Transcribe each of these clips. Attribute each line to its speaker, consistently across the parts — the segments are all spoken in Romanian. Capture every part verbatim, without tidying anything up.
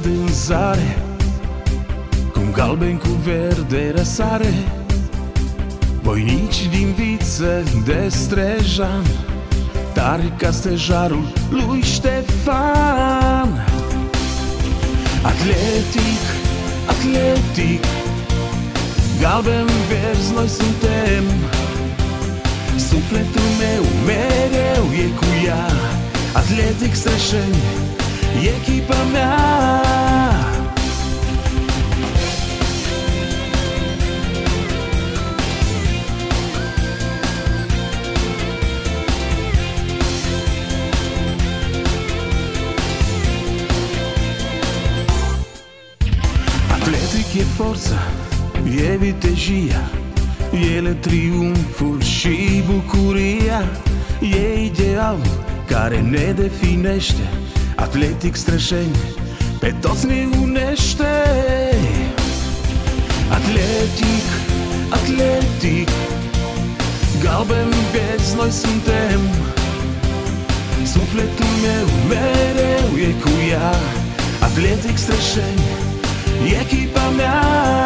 Speaker 1: în zare, cum galben cu verde răsare, voinici din viță de Strejan, tari ca stejarul lui Ștefan. Atletic, atletic, galben-verzi noi suntem, sufletul meu mereu e cu ea. Atletic Strășeni, echipa mea. Atletic e forța, e vitejia, ele triumful și bucuria, e idealul care ne definește. Atletic Strășeni pe toți ne unește. Atletic, atletic, galben-verzi noi suntem, sufletul meu mereu e cu ea. Atletic Strășeni, echipa mea.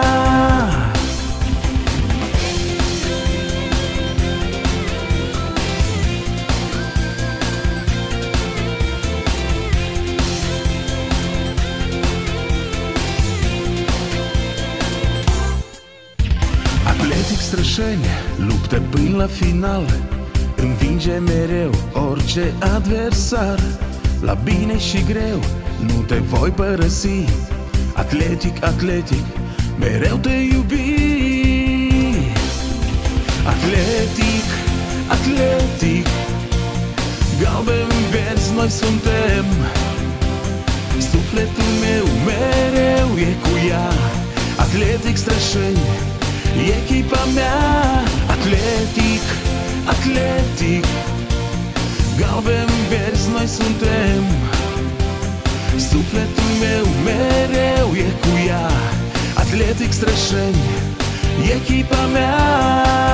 Speaker 1: Atletic Strășeni luptă până la final, învinge mereu orice adversar. La bine și greu nu te voi părăsi. Atletic, atletic, mereu te iubi. Atletic, atletic, galben-verzi noi suntem, sufletul meu mereu e cu ea. Atletic Strășeni, echipa mea. Atletic, atletic, galben-verzi noi suntem, sufletul meu mereu e cu ea. Atletic Strășeni, echipa mea.